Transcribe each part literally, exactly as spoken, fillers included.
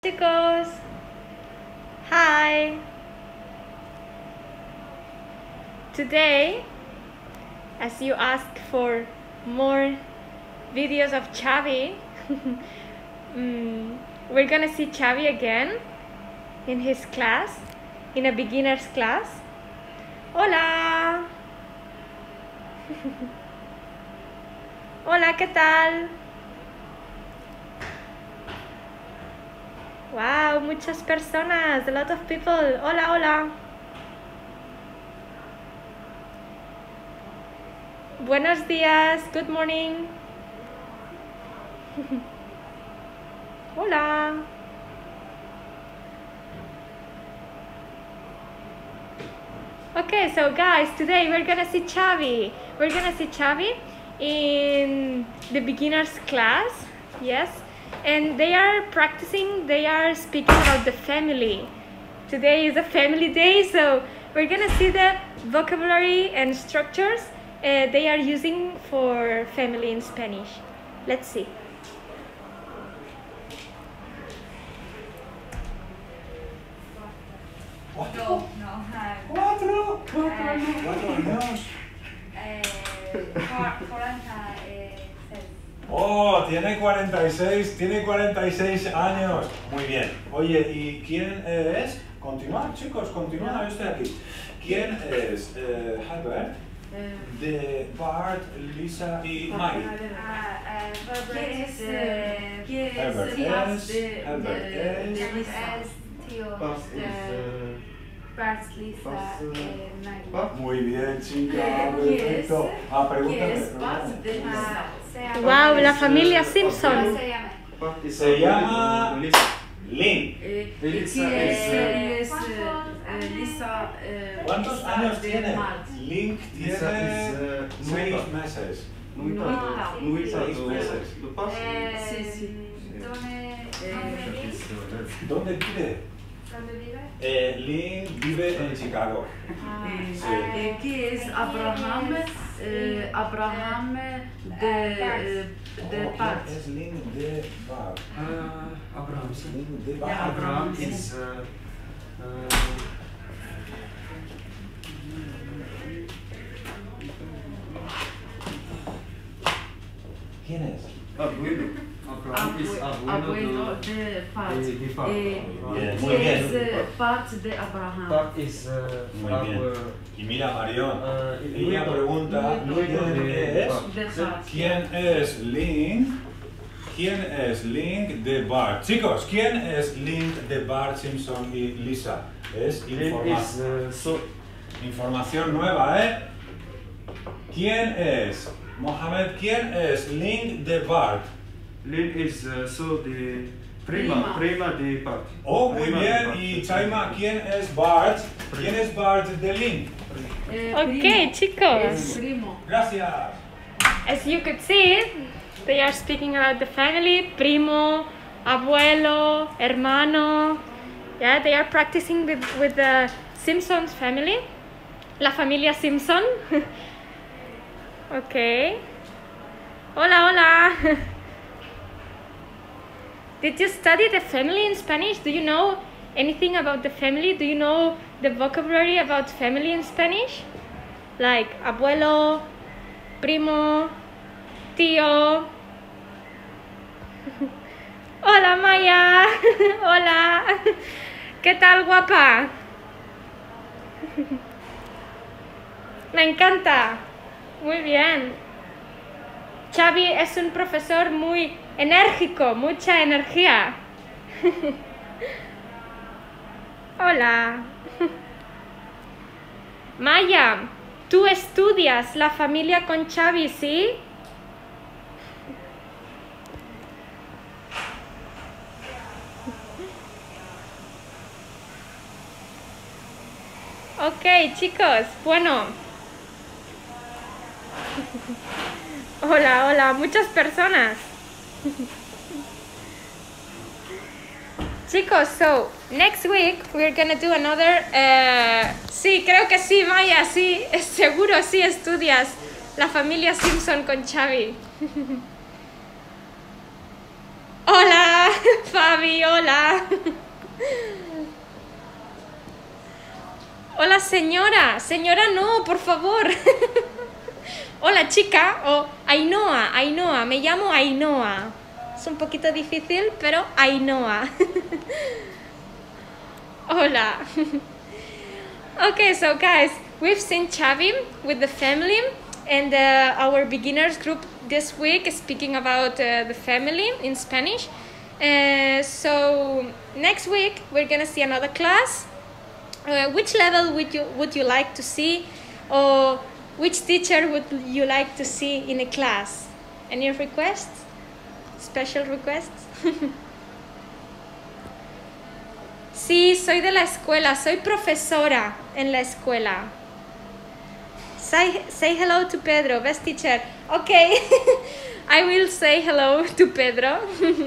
chicos. Hi. Today, as you ask for more videos of Xavi, um, we're gonna see Xavi again in his class, in a beginner's class. Hola. Hola, ¿qué tal? Wow, muchas personas, a lot of people. Hola, hola. Buenos días, good morning. Hola. Okay, so guys, today we're gonna see Xavi. We're gonna see Xavi in the beginners class, yes. And they are practicing, they are speaking about the family. Today is a family day, so we're gonna see the vocabulary and structures uh, they are using for family in Spanish. Let's see. Cuatro. No, Cuatro. Cuatro años. Cuatro años. Eh, cuarenta y seis. Oh, tiene cuarenta y seis, tiene cuarenta y seis años. Muy bien. Oye, ¿y quién es? Continuad, chicos, continuad, yo estoy aquí. ¿Quién es eh, Herbert, de Bart, Lisa y Mike? Ah, ¿Quién es? eh, ¿Quién es? Herbert tío es, de- Herbert de- es. de Lisa? Es tío Bart is, de uh, Bart, Lisa, Bart, uh, eh, Maggie. Bart? Muy bien, chica, Eh, ¿quién perfecto. es? Ah, ¿Quién pregúntame. es Bart pregúntame. de Lisa? Se llama- Wow, la familia ¿Cómo Simpson. se llama? Bart is Se a llama- good Lisa. Lynn. Eh, Elisa ¿quién es, es, eh, es, eh, Lisa? eh, ¿Cuántos Lisa años de tiene? Mart? Link Lisa tiene is, uh, seis nueva. meses. Muy No, tarde. Muy sí, tarde. seis meses. Lo paso. Eh, Sí, sí. ¿Dónde, Eh, dónde vive? is, uh, ¿Dónde vive? ¿Dónde vive? Eh, Lynn vive en Chicago. Ah, Eh, ¿Qué es Abraham? Eh, Abraham de, eh, de Oh, Bart. ¿quién es Lynn de Bart? uh, Abraham. Lynn de Ja, Bart. Abraham is uh, uh, ¿Quién es? abuelo. Abraham is Abue- abuelo Abuelo de, de Bart. de, de Bart. Eh, Bien, muy ¿Qué bien. es eh, Bart de Abraham? Bart is uh, Muy bien. our, Y mira, Marión, uh, ella nieto- pregunta nieto quién de es, Bart. De Bart. quién es Lynn, quién es Lynn de Bart. Chicos, ¿quién es Lynn de Bart Simpson y Lisa? Es Lynn informa- is uh, so información nueva, ¿eh? ¿Quién es? Mohamed, ¿quién es Lynn de Bart? Lynn is uh, so the prima, Prima. prima de Bart. Oh, muy Prima de bien. Bart. Y Chaima, ¿quién es Bart? ¿Quién es Bart de Lynn? Eh, Ok, primo. chicos. Es primo. Gracias. As you could see, they are speaking about the family, primo, abuelo, hermano. Yeah, they are practicing with, with the Simpsons family, la familia Simpson. Okay. Hola, hola. Did you study the family in Spanish? Do you know anything about the family? Do you know the vocabulary about family in Spanish? Like abuelo, primo, tío. Hola Maya. Hola. ¿Qué tal, guapa? Me encanta. Muy bien. Xavi es un profesor muy enérgico, mucha energía. Hola. Maya, tú estudias la familia con Xavi, ¿sí? Ok, chicos, bueno. Hola, hola, muchas personas. Chicos, so next week we're gonna do another. Uh, sí, creo que sí, Maya, sí, es seguro, sí estudias la familia Simpson con Xavi. Hola, Fabi, hola. Hola, señora. Señora, no, por favor. Hola, chica. O Ainhoa, Ainhoa. Me llamo Ainhoa. Es un poquito difícil, pero Ainhoa. Hola. Okay, so guys, we've seen Xavi with the family and uh, our beginners group this week speaking about uh, the family in Spanish. Uh, so next week we're gonna see another class. Uh, which level would you would you like to see, or which teacher would you like to see in a class? Any requests? Special requests? Sí, soy de la escuela, soy profesora en la escuela. Say, say hello to Pedro, best teacher. Okay, I will say hello to Pedro.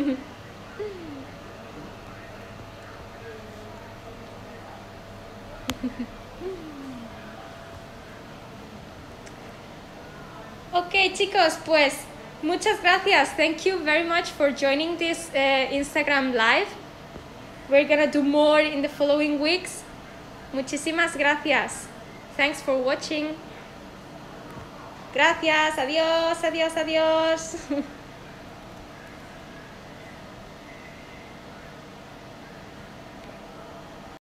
Okay, chicos, pues muchas gracias. Thank you very much for joining this uh, Instagram live. We're gonna do more in the following weeks. Muchísimas gracias. Thanks for watching. Gracias. Adiós, adiós, adiós.